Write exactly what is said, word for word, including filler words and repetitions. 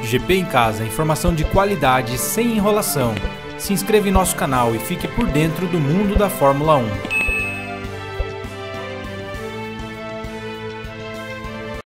G P em Casa, informação de qualidade sem enrolação. Se inscreva em nosso canal e fique por dentro do mundo da Fórmula um.